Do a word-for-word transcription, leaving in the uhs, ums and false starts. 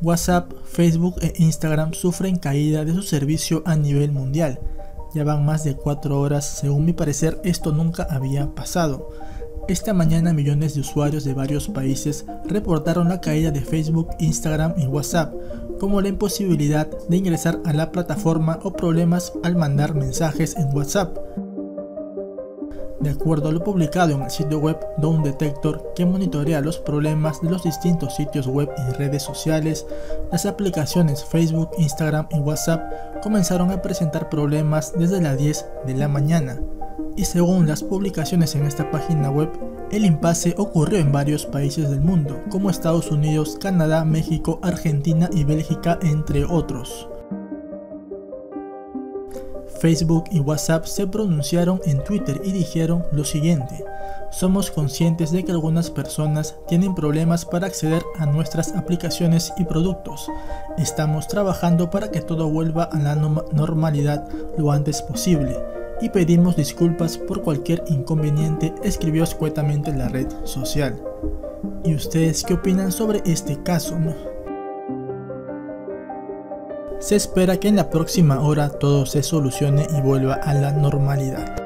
WhatsApp, Facebook e Instagram sufren caída de su servicio a nivel mundial. Ya van más de cuatro horas, según mi parecer esto nunca había pasado. Esta mañana millones de usuarios de varios países reportaron la caída de Facebook, Instagram y WhatsApp, como la imposibilidad de ingresar a la plataforma o problemas al mandar mensajes en WhatsApp. De acuerdo a lo publicado en el sitio web Down Detector, que monitorea los problemas de los distintos sitios web y redes sociales, las aplicaciones Facebook, Instagram y WhatsApp comenzaron a presentar problemas desde las diez de la mañana. Y según las publicaciones en esta página web, el impasse ocurrió en varios países del mundo, como Estados Unidos, Canadá, México, Argentina y Bélgica, entre otros. Facebook y WhatsApp se pronunciaron en Twitter y dijeron lo siguiente: somos conscientes de que algunas personas tienen problemas para acceder a nuestras aplicaciones y productos. Estamos trabajando para que todo vuelva a la normalidad lo antes posible y pedimos disculpas por cualquier inconveniente, escribió escuetamente la red social. ¿Y ustedes qué opinan sobre este caso? Se espera que en la próxima hora todo se solucione y vuelva a la normalidad.